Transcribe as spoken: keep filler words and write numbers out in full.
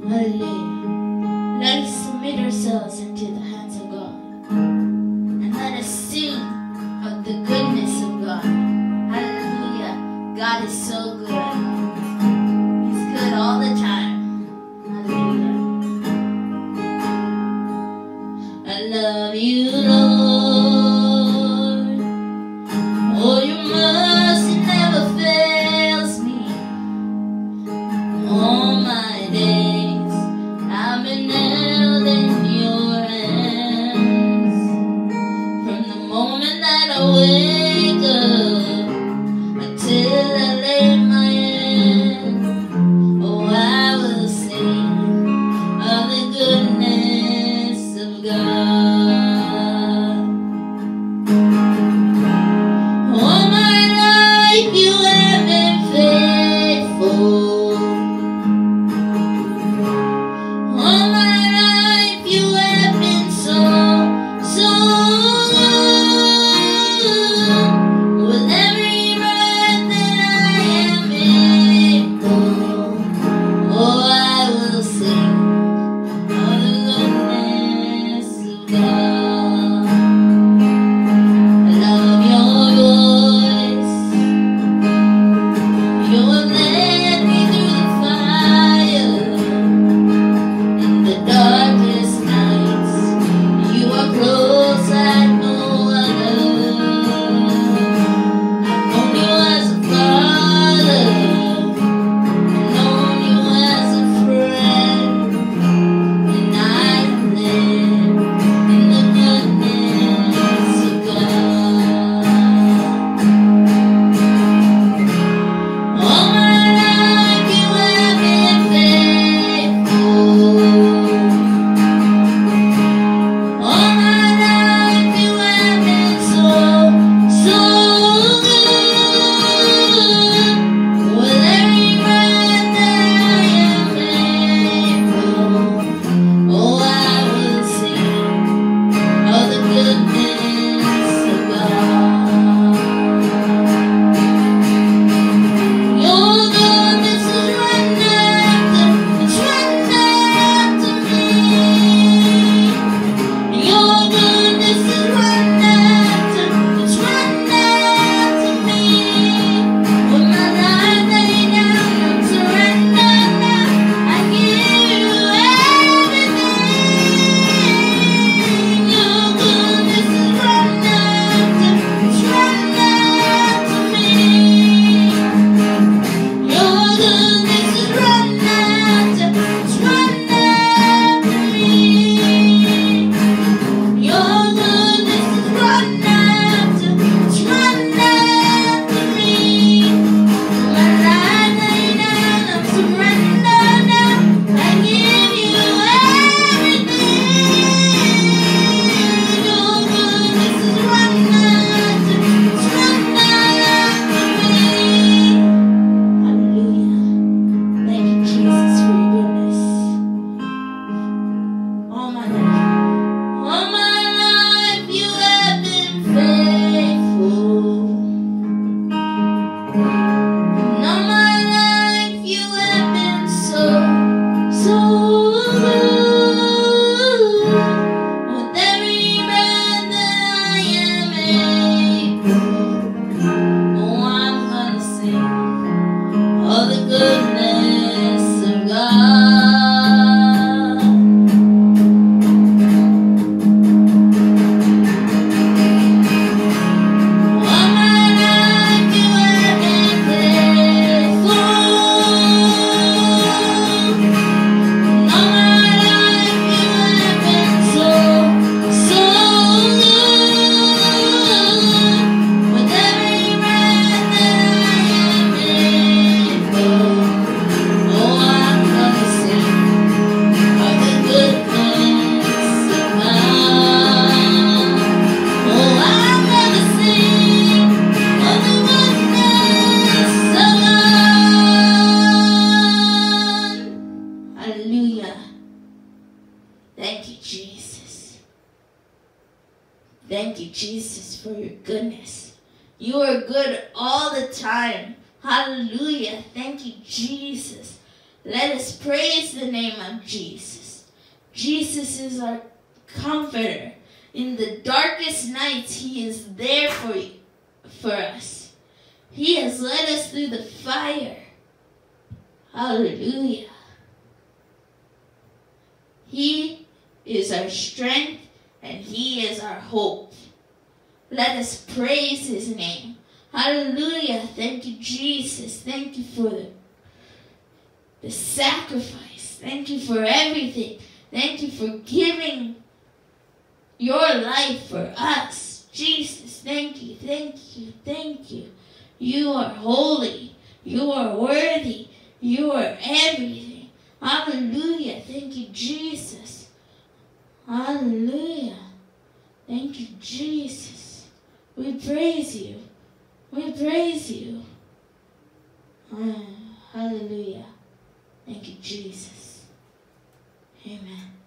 Hallelujah. Let us submit ourselves into the hands of God. And let us sing of the goodness of God. Hallelujah. God is so good. He's good all the time. Hallelujah. I love you, Lord. Oh, your mercy never fails me. All my days I've been held in your hands. From the moment that I wake up until I lay my head, oh, I will sing of the goodness of God. All my life you have been faithful. All my life you have been so, so good. With every breath that I am able, oh, I will sing of the goodness of God. I love your voice. You have led me through the fire. In the darkest nights, you are close like no other. I've known you as a father, I've known you as a friend, and I have lived in the goodness of God. All my life you have been faithful. All my life you have been so, so good. With every breath that I am able, oh, I will sing of the goodness of God. Your goodness is running after, it's running after me. Your goodness is running after, it's running after me. With my life laid down, I'm surrendered now. I give you everything. Your goodness is running after, it's running after me. Your goodness is running after, it's running after me. Your goodness is running after, it's running after me. My life laid down, I'm surrendered now. I give you everything. Your goodness is running after, it's running after me. Hallelujah. Thank you, Jesus, for your goodness. All my life, all my life you have been faithful. And all my life you have been so, so good. With every breath that I am able, oh, I'm gonna sing of the goodness of God. All my life you have been faithful. And all my life you have been so, so good. With every breath that I am able, oh, I'm gonna sing of the goodness of God. Oh, I'm gonna sing of the goodness of God. Hallelujah. Thank you, Jesus. Thank you, Jesus, for your goodness. You are good all the time. Hallelujah. Thank you, Jesus. Let us praise the name of Jesus. Jesus is our comforter. In the darkest nights, he is there for you, for us. He has led us through the fire. Hallelujah. He is our strength and he is our hope. Let us praise his name. Hallelujah. Thank you, Jesus. Thank you for the, the sacrifice. Thank you for everything. Thank you for giving your life for us. Jesus, thank you, thank you, thank you. You are holy. You are worthy. You are everything. Hallelujah. Thank you, Jesus. Hallelujah. Thank you, Jesus. We praise you. We praise you. Hallelujah. Thank you, Jesus. Amen.